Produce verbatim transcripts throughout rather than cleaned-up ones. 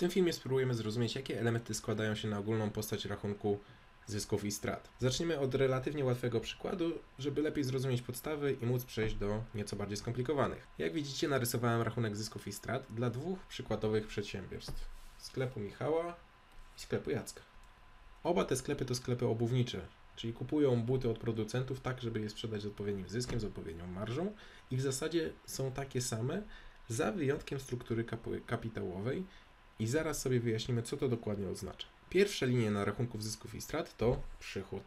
tym filmie spróbujemy zrozumieć, jakie elementy składają się na ogólną postać rachunku zysków i strat. Zaczniemy od relatywnie łatwego przykładu, żeby lepiej zrozumieć podstawy i móc przejść do nieco bardziej skomplikowanych. Jak widzicie, narysowałem rachunek zysków i strat dla dwóch przykładowych przedsiębiorstw. Sklepu Michała i sklepu Jacka. Oba te sklepy to sklepy obuwnicze, czyli kupują buty od producentów tak, żeby je sprzedać z odpowiednim zyskiem, z odpowiednią marżą i w zasadzie są takie same, za wyjątkiem struktury kapitałowej i zaraz sobie wyjaśnimy, co to dokładnie oznacza. Pierwsza linia na rachunku zysków i strat to przychód.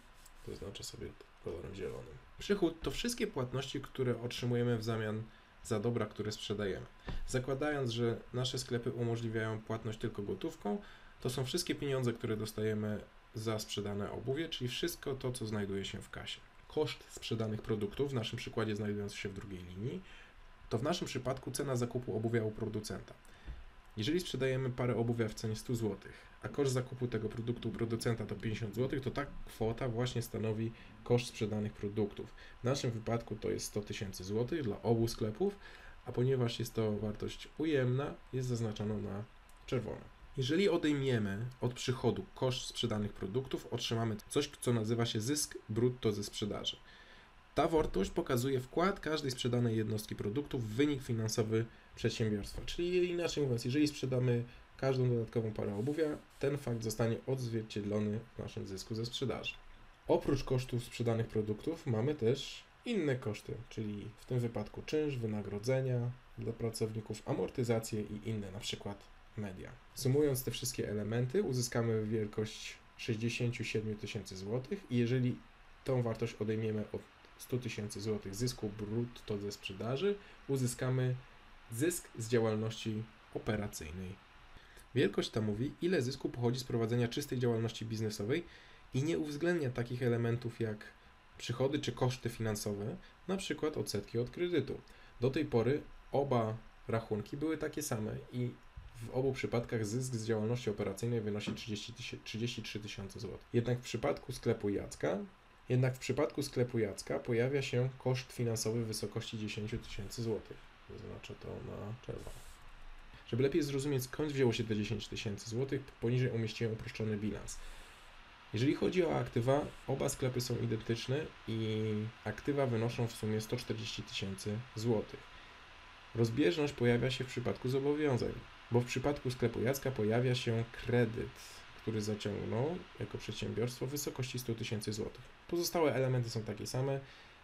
To znaczy sobie kolorem zielonym. Przychód to wszystkie płatności, które otrzymujemy w zamian za dobra, które sprzedajemy. Zakładając, że nasze sklepy umożliwiają płatność tylko gotówką, to są wszystkie pieniądze, które dostajemy za sprzedane obuwie, czyli wszystko to, co znajduje się w kasie. Koszt sprzedanych produktów, w naszym przykładzie znajdujący się w drugiej linii, to w naszym przypadku cena zakupu obuwia u producenta. Jeżeli sprzedajemy parę obuwia w cenie stu złotych, a koszt zakupu tego produktu u producenta to pięćdziesiąt złotych, to ta kwota właśnie stanowi koszt sprzedanych produktów. W naszym wypadku to jest sto tysięcy złotych dla obu sklepów, a ponieważ jest to wartość ujemna, jest zaznaczona na czerwono. Jeżeli odejmiemy od przychodu koszt sprzedanych produktów, otrzymamy coś, co nazywa się zysk brutto ze sprzedaży. Ta wartość pokazuje wkład każdej sprzedanej jednostki produktu w wynik finansowy przedsiębiorstwa. Czyli inaczej mówiąc, jeżeli sprzedamy każdą dodatkową parę obuwia, ten fakt zostanie odzwierciedlony w naszym zysku ze sprzedaży. Oprócz kosztów sprzedanych produktów mamy też inne koszty, czyli w tym wypadku czynsz, wynagrodzenia dla pracowników, amortyzacje i inne, na przykład media. Sumując te wszystkie elementy, uzyskamy wielkość sześćdziesiąt siedem tysięcy złotych i jeżeli tą wartość odejmiemy od stu tysięcy złotych zysku brutto ze sprzedaży, uzyskamy zysk z działalności operacyjnej. Wielkość ta mówi, ile zysku pochodzi z prowadzenia czystej działalności biznesowej i nie uwzględnia takich elementów jak przychody czy koszty finansowe, na przykład odsetki od kredytu. Do tej pory oba rachunki były takie same i w obu przypadkach zysk z działalności operacyjnej wynosi trzydzieści trzy tysiące złotych. Jednak w przypadku sklepu Jacka Jednak w przypadku sklepu Jacka pojawia się koszt finansowy w wysokości dziesięć tysięcy złotych. Zaznaczę to na czerwono. Żeby lepiej zrozumieć, skąd wzięło się te dziesięć tysięcy złotych, poniżej umieściłem uproszczony bilans. Jeżeli chodzi o aktywa, oba sklepy są identyczne i aktywa wynoszą w sumie sto czterdzieści tysięcy złotych. Rozbieżność pojawia się w przypadku zobowiązań, bo w przypadku sklepu Jacka pojawia się kredyt, który zaciągnął jako przedsiębiorstwo w wysokości stu tysięcy złotych. Pozostałe elementy są takie same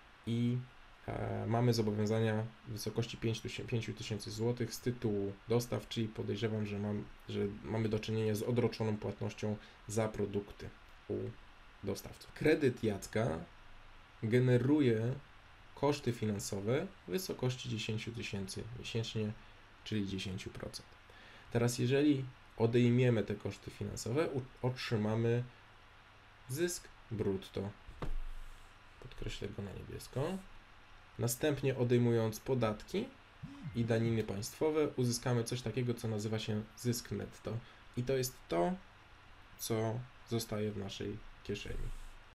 i e, mamy zobowiązania w wysokości pięciu tysięcy złotych z tytułu dostaw, czyli podejrzewam, że, mam, że mamy do czynienia z odroczoną płatnością za produkty u dostawców. Kredyt Jacka generuje koszty finansowe w wysokości dziesięć tysięcy miesięcznie, czyli dziesięć procent. Teraz jeżeli odejmiemy te koszty finansowe, otrzymamy zysk brutto. Podkreślę go na niebiesko. Następnie odejmując podatki i daniny państwowe, uzyskamy coś takiego, co nazywa się zysk netto. I to jest to, co zostaje w naszej kieszeni.